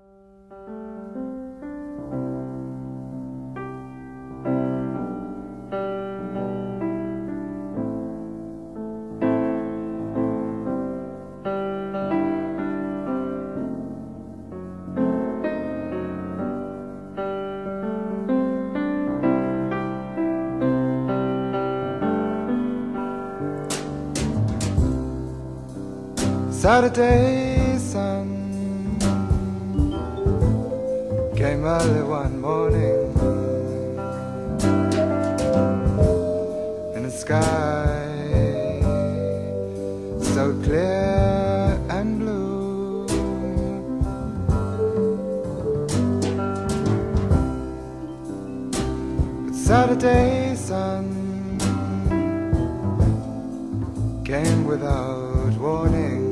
Saturday sun came early one morning in a sky so clear and blue. But Saturday sun came without warning,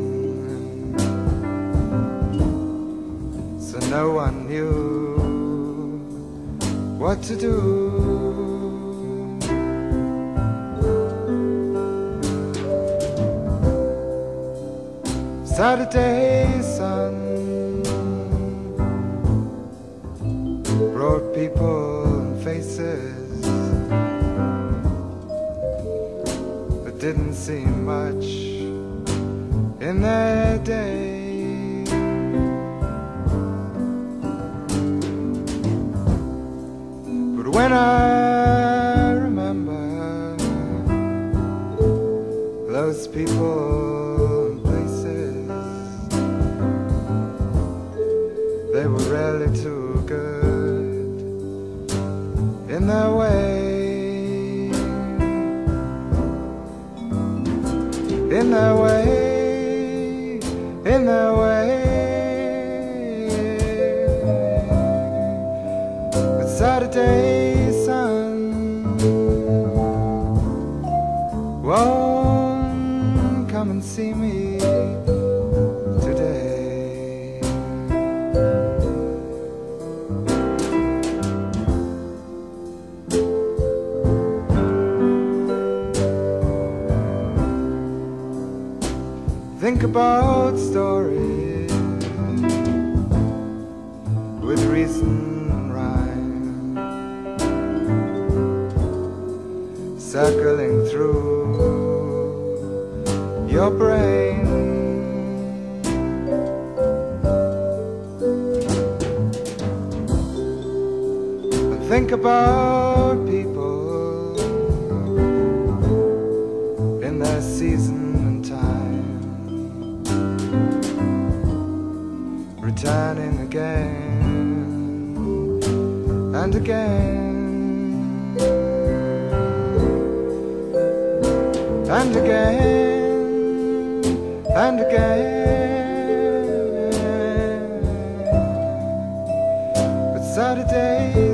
so no one knew what to do. Saturday sun brought people and faces, but didn't seem much in their day. When I remember those people and places, they were really too good in their way, in their way, in their way. But Saturday won't come and see me today. Think about stories with reason and rhyme, circling through your brain. And think about people in their season and time, returning again and again and again and again. But Saturday